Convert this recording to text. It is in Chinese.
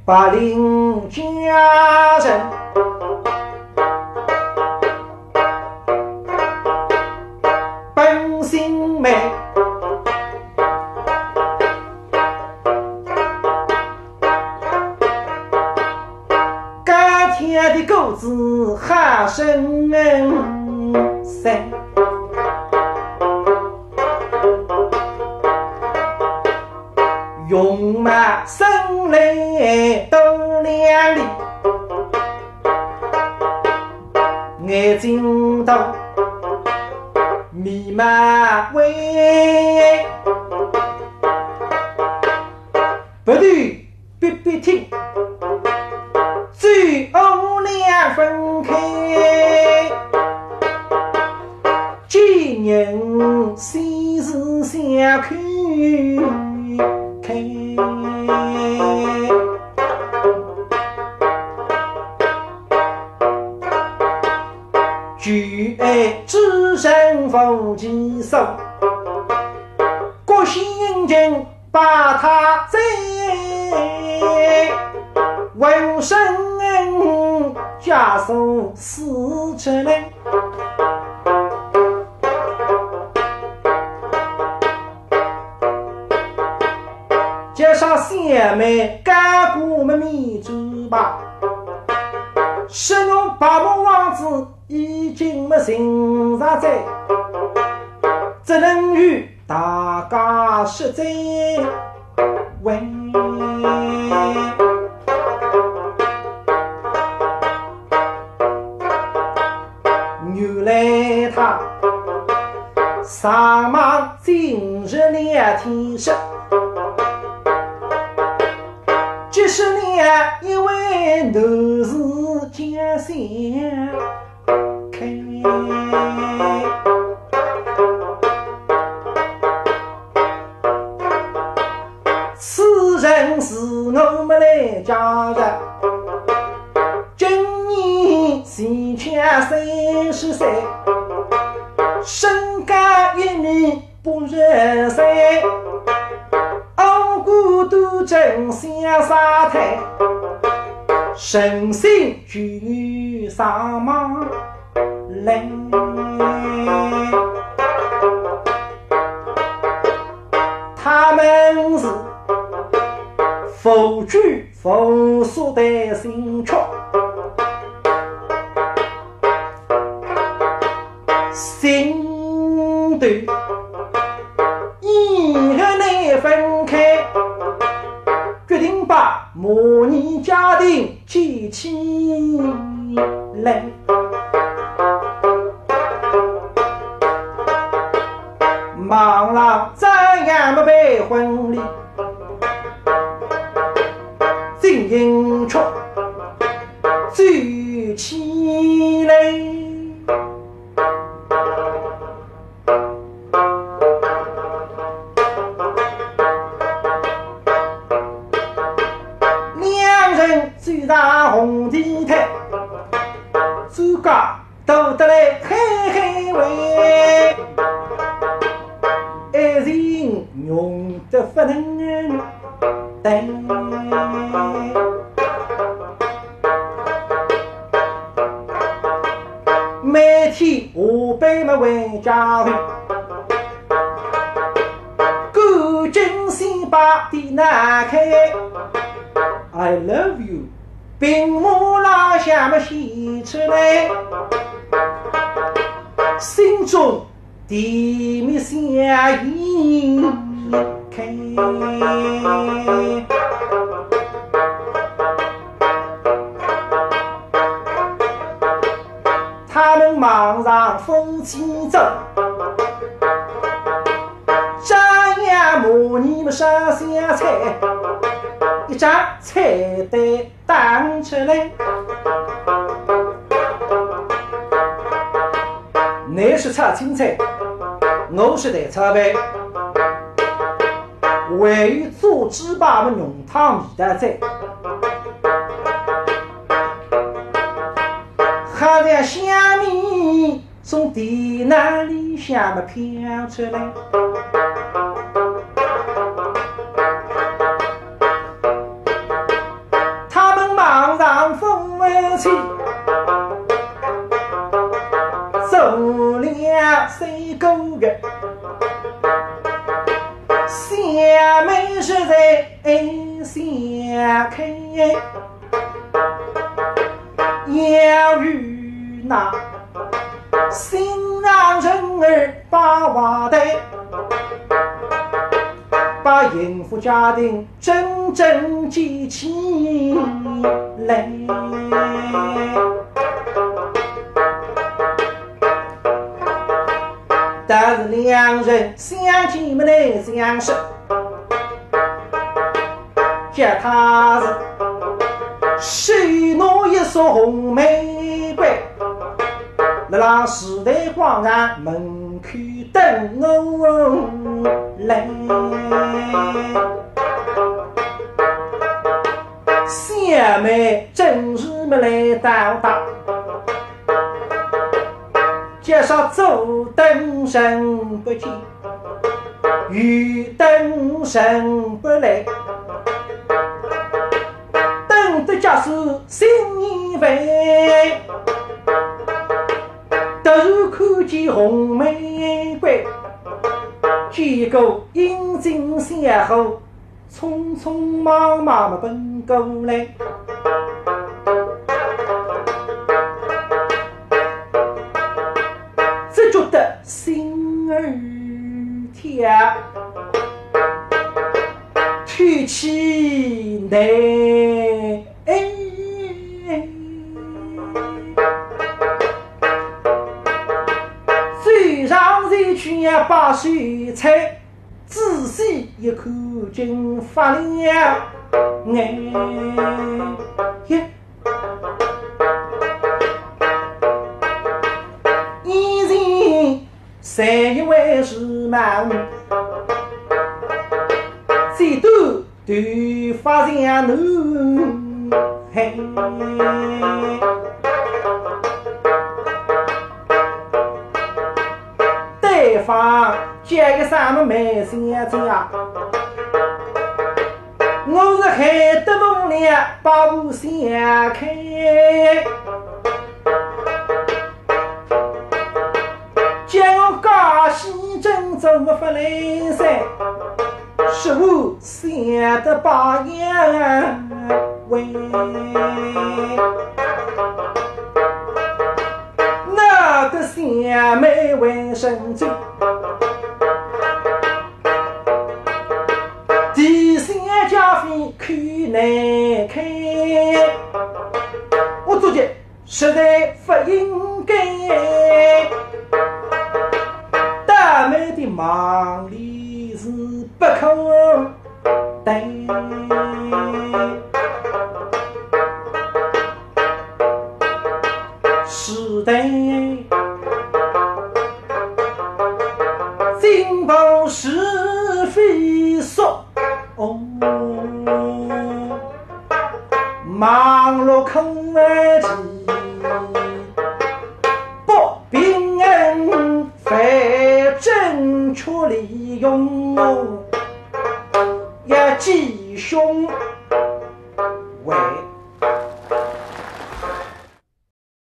把邻家人本性美，甘甜的狗子喊声噻，用马生来都两里，眼睛都密码喂，不对，别听，最后两分开，今年谁是想看？举爱知人逢其手，国姓人把他宰，闻声家属死出来。加上下面干过么米猪吧，是侬八木王子已经没寻上在，只能与大家实在为。原来他上忙今日2天时，即使你因为都是家乡开，此人是我们来家人，今年前前30岁，身家1米不认识，孤独正向沙滩，身心俱上忙来。他们是否具否属的心却，心对一个内分开，决定把模拟家庭记起来。忙了怎样没办婚礼，金银却聚起来。走上红地毯，主家都得来嘿嘿喂，爱人用得不能等。每天下班么回家去，赶紧先把店打开。I love you， 屏幕拉下么写出来，心中甜蜜相依开。他们忙上夫妻走，这样模拟么上香菜，一张菜单打出来。你是炒青菜，我是蛋炒饭，还有做鸡排么浓汤米的菜，还在下面从地那里下么飘出来。 谁过个？下面是在下开，要与那心让人儿把话带，把幸福家庭真正记起来。但是两人相见不来相识，叫他是许诺一束红玫瑰，在时代广场门口等我来。小妹真是没来到达，街上走灯神不见，遇灯神不来，等的家是新年饭，都看见红玫瑰，结果阴晴相后，匆匆忙忙的奔过来。只觉得心儿跳，提起来，嘴上一去把水菜，仔细一看竟发亮，谁以为是忙，最多都发现侬，嘿，对方讲个什么没想讲，我是海德梦亮把我想开。将我高兴真怎么不来噻？是我想的把样为，那个小妹为生罪，第三家费可难开，我做的实在不应该。大妹的忙里是不可待，是的，经不是非说哦，忙碌空而起，不平恩非正确利用，也吉凶